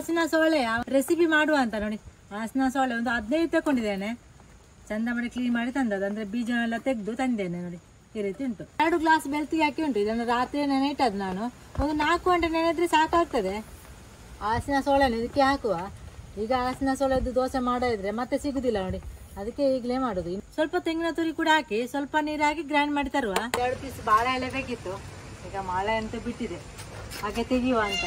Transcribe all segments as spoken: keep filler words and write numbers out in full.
ಹಲಸಿನ ಸೋಳೆಯ ರೆಸಿಪಿ ಮಾಡುವ ಅಂತ ನೋಡಿ. ಹಲಸಿನ ಸೋಳೆ ಒಂದು ಹದಿನೈದು ತಕೊಂಡಿದ್ದೇನೆ, ಚಂದ ಮಾಡಿ ಕ್ಲೀನ್ ಮಾಡಿ ತಂದದ್ದು, ಅಂದ್ರೆ ಬೀಜನೆಲ್ಲ ತೆಗೆದು ತಂದೇನೆ ನೋಡಿ. ಈ ರೀತಿ ಉಂಟು. ಎರಡು ಗ್ಲಾಸ್ ಬೆಳ್ತಿಗೆ ಹಾಕಿ ಉಂಟು. ಇದನ್ನು ರಾತ್ರಿ ನೆನೆ ಇಟ್ಟದ್ದು ನಾನು. ಒಂದು ನಾಲ್ಕು ಗಂಟೆ ನೆನೆದ್ರೆ ಸಾಕಾಗ್ತದೆ. ಹಲಸಿನ ಸೋಳೆನ ಇದಕ್ಕೆ ಹಾಕುವ. ಈಗ ಹಲಸಿನ ಸೋಳೆದು ದೋಸೆ ಮಾಡಿದ್ರೆ ಮತ್ತೆ ಸಿಗುದಿಲ್ಲ ನೋಡಿ, ಅದಕ್ಕೆ ಈಗಲೇ ಮಾಡುದು. ಸ್ವಲ್ಪ ತೆಂಗಿನ ತುರಿ ಕೂಡ ಹಾಕಿ ಸ್ವಲ್ಪ ನೀರು ಹಾಕಿ ಗ್ರೈಂಡ್ ಮಾಡಿ ತರುವ. ಎರಡು ಪೀಸ್ ಬಾಳೆ ಎಲೆ ಬೇಕಿತ್ತು, ಈಗ ಮಳೆ ಅಂತೂ ಬಿಟ್ಟಿದೆ, ಹಾಗೆ ತೆಗೆಯುವ ಅಂತ.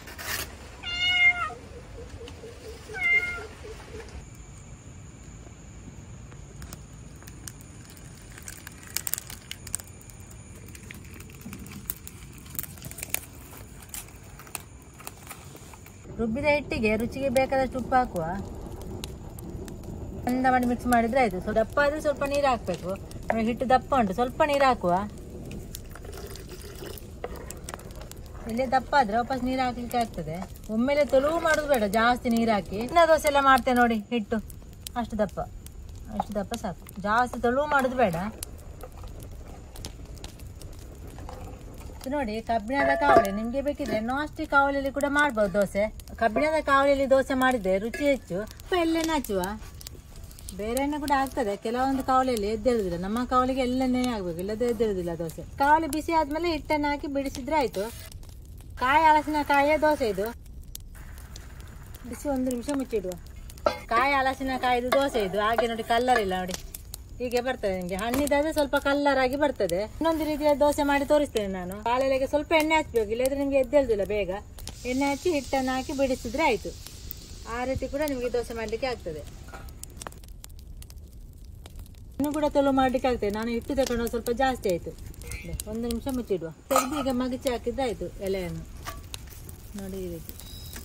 ರುಬ್ಬಿದ ಹಿಟ್ಟಿಗೆ ರುಚಿಗೆ ಬೇಕಾದಷ್ಟು ಉಪ್ಪು ಹಾಕುವ. ಚಂದ ಮಾಡಿ ಮಿಕ್ಸ್ ಮಾಡಿದ್ರೆ ಆಯ್ತು. ಸ್ವಲ್ಪ ದಪ್ಪ ಆದ್ರೆ ಸ್ವಲ್ಪ ನೀರು ಹಾಕ್ಬೇಕು. ಹಿಟ್ಟು ದಪ್ಪ ಉಂಟು, ಸ್ವಲ್ಪ ನೀರು ಹಾಕುವ. ಇಲ್ಲೇ ದಪ್ಪ ಆದ್ರೆ ವಾಪಸ್ ನೀರು ಹಾಕ್ಲಿಕ್ಕೆ ಆಗ್ತದೆ. ಒಮ್ಮೆಲೆ ತೆಳುವು ಮಾಡುದು ಬೇಡ, ಜಾಸ್ತಿ ನೀರು ಹಾಕಿ. ಇನ್ನ ದೋಸೆ ಎಲ್ಲ ಮಾಡ್ತೇವೆ ನೋಡಿ, ಹಿಟ್ಟು ಅಷ್ಟು ದಪ್ಪ, ಅಷ್ಟು ದಪ್ಪ ಸಾಕು, ಜಾಸ್ತಿ ತೆಳುವು ಮಾಡುದು ಬೇಡ. ನೋಡಿ ಕಬ್ಬಿಣದ ಕಾವಲಿ, ನಿಮ್ಗೆ ಬೇಕಿದ್ರೆ ನಾನ್ ಸ್ಟಿಕ್ ಕಾವಲಿಯಲ್ಲಿ ಕೂಡ ಮಾಡ್ಬೋದು ದೋಸೆ. ಕಬ್ಬಿಣದ ಕಾವಲಿಯಲ್ಲಿ ದೋಸೆ ಮಾಡಿದ್ರೆ ರುಚಿ ಹೆಚ್ಚು. ಎಳ್ಳೆಣ್ಣೆ ಹಚ್ಚುವ. ಬೇರೆ ಎಣ್ಣೆ ಕೂಡ ಆಗ್ತದೆ, ಕೆಲವೊಂದು ಕಾವಲಿಯಲ್ಲಿ ಎದ್ದೇಳುದಿಲ್ಲ. ನಮ್ಮ ಕಾವಲಿಗೆ ಎಳ್ಳೆಣ್ಣೆ ಆಗ್ಬೇಕು, ಇಲ್ಲದೆ ಎದ್ದೇಳುದಿಲ್ಲ ದೋಸೆ. ಕಾವಲಿ ಬಿಸಿ ಆದ್ಮೇಲೆ ಹಿಟ್ಟನ್ನು ಹಾಕಿ ಬಿಡಿಸಿದ್ರೆ ಆಯ್ತು. ಕಾಯಿ ಹಲಸಿನ ಕಾಯಿಯ ದೋಸೆ ಇದು. ಬಿಸಿ ಒಂದು ನಿಮಿಷ ಮುಚ್ಚಿಡುವ. ಕಾಯಿ ಹಲಸಿನ ಕಾಯಿದು ದೋಸೆ ಇದು. ಹಾಗೆ ನೋಡಿ ಕಲ್ಲರ್ ಇಲ್ಲ ನೋಡಿ, ಹೀಗೆ ಬರ್ತದೆ ನಿಮ್ಗೆ. ಹಣ್ಣಿದಾದ್ರೆ ಸ್ವಲ್ಪ ಕಲ್ಲರ್ ಆಗಿ ಬರ್ತದೆ. ಇನ್ನೊಂದು ರೀತಿಯ ದೋಸೆ ಮಾಡಿ ತೋರಿಸ್ತೇನೆ ನಾನು. ಕಾಳೆಲೆಗೆ ಸ್ವಲ್ಪ ಎಣ್ಣೆ ಹಚ್ಬೇಕು, ಇಲ್ಲದ್ರೆ ನಿಮ್ಗೆ ಎದ್ದೇಳುದಿಲ್ಲ ಬೇಗ. ಎಣ್ಣೆ ಹಚ್ಚಿ ಹಿಟ್ಟನ್ನು ಹಾಕಿ ಬಿಡಿಸಿದ್ರೆ ಆಯ್ತು. ಆ ರೀತಿ ಕೂಡ ನಿಮ್ಗೆ ದೋಸೆ ಮಾಡ್ಲಿಕ್ಕೆ ಆಗ್ತದೆ. ಇನ್ನು ಕೂಡ ತೆಳು ಮಾಡ್ಲಿಕ್ಕೆ ಆಗ್ತದೆ. ನಾನು ಹಿಟ್ಟು ತಗೊಂಡು ಸ್ವಲ್ಪ ಜಾಸ್ತಿ ಆಯ್ತು. ಒಂದು ನಿಮಿಷ ಮುಚ್ಚಿಡುವ. ತೆಗೆದು ಈಗ ಮಗಚಿ ಹಾಕಿದ್ರೆ ಆಯ್ತು ಎಲೆಯನ್ನು. ನೋಡಿ ಈ ರೀತಿ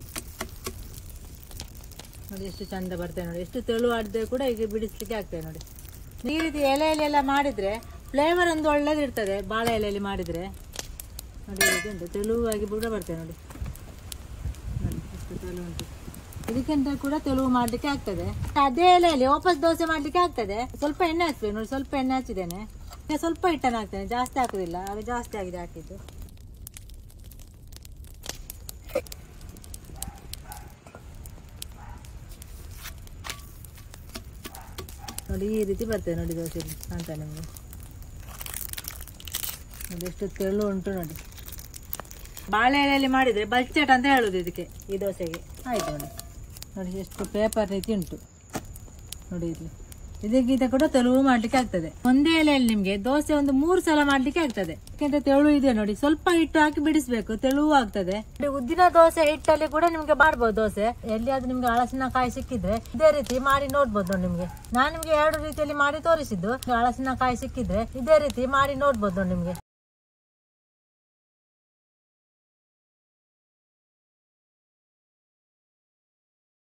ನೋಡಿ ಎಷ್ಟು ಚಂದ ಬರ್ತದೆ ನೋಡಿ. ಎಷ್ಟು ತೆಳು ಆಡಿದ್ರೆ ಕೂಡ ಈಗ ಬಿಡಿಸ್ಲಿಕ್ಕೆ ಆಗ್ತದೆ ನೋಡಿ. ಈ ರೀತಿ ಎಲೆಯಲ್ಲಿ ಎಲ್ಲ ಮಾಡಿದ್ರೆ ಫ್ಲೇವರ್ ಒಂದು ಒಳ್ಳೇದಿರ್ತದೆ. ಬಾಳೆ ಎಲೆಯಲ್ಲಿ ಮಾಡಿದ್ರೆ ನೋಡಿ ಈ ರೀತಿ ಉಂಟು, ತೆಳುವಾಗಿ ಕೂಡ ಬರ್ತದೆ ನೋಡಿ. ನೋಡಿ ಎಷ್ಟು ತೆಳು ಉಂಟು. ಇದಕ್ಕಿಂತ ಕೂಡ ತೆಳುವು ಮಾಡ್ಲಿಕ್ಕೆ ಆಗ್ತದೆ. ಅದೇ ಎಲೆಯಲ್ಲಿ ವಾಪಸ್ ದೋಸೆ ಮಾಡ್ಲಿಕ್ಕೆ ಆಗ್ತದೆ. ಸ್ವಲ್ಪ ಎಣ್ಣೆ ಹಚ್ಬೇಕು ನೋಡಿ, ಸ್ವಲ್ಪ ಎಣ್ಣೆ ಹಚ್ಚಿದ್ದೇನೆ. ಸ್ವಲ್ಪ ಹಿಟ್ಟನ್ನು ಹಾಕ್ತೇನೆ, ಜಾಸ್ತಿ ಹಾಕುದಿಲ್ಲ, ಅದು ಜಾಸ್ತಿ ಆಗಿದೆ ಹಾಕಿದ್ದು. ನೋಡಿ ಈ ರೀತಿ ಬರ್ತದೆ ನೋಡಿ ದೋಸೆ ಅಂತ ನಿಮಗೆ. ನೋಡಿ ಎಷ್ಟು ತೆಳು ಉಂಟು ನೋಡಿ. ಬಾಳೆ ಎಲೆಯಲ್ಲಿ ಮಾಡಿದ್ರೆ ಬಲ್ಚಟ್ ಅಂತ ಹೇಳುದು ಇದಕ್ಕೆ, ಈ ದೋಸೆಗೆ. ಆಯ್ತು ನೋಡಿ. ನೋಡಿ ಎಷ್ಟು ಪೇಪರ್ ರೀತಿ ಉಂಟು ನೋಡಿ. ಇಲ್ಲಿ ಇದಕ್ಕಿಂತ ಕೂಡ ತೆಳುವು ಮಾಡ್ಲಿಕ್ಕೆ ಆಗ್ತದೆ. ಒಂದೇ ಎಲೆಯಲ್ಲಿ ನಿಮ್ಗೆ ದೋಸೆ ಒಂದು ಮೂರು ಸಲ ಮಾಡ್ಲಿಕ್ಕೆ ಆಗ್ತದೆ. ಯಾಕೆಂದ್ರೆ ತೆಳು ಇದೆ ನೋಡಿ, ಸ್ವಲ್ಪ ಹಿಟ್ಟು ಹಾಕಿ ಬಿಡಿಸ್ಬೇಕು, ತೆಳುವು ಆಗ್ತದೆ. ಉದ್ದಿನ ದೋಸೆ ಹಿಟ್ಟಲ್ಲಿ ಕೂಡ ನಿಮ್ಗೆ ಮಾಡ್ಬೋದು ದೋಸೆ. ಎಲ್ಲಿಯಾದ್ರೂ ನಿಮ್ಗೆ ಹಲಸಿನಕಾಯಿ ಸಿಕ್ಕಿದ್ರೆ ಇದೇ ರೀತಿ ಮಾಡಿ ನೋಡ್ಬೋದು ನೋಡಿ. ನಿಮ್ಗೆ ನಾನು ನಿಮ್ಗೆ ಎರಡು ರೀತಿಯಲ್ಲಿ ಮಾಡಿ ತೋರಿಸಿದ್ದು. ಹಲಸಿನಕಾಯಿ ಸಿಕ್ಕಿದ್ರೆ ಇದೇ ರೀತಿ ಮಾಡಿ ನೋಡ್ಬೋದು ನೋಡಿ ನಿಮ್ಗೆ.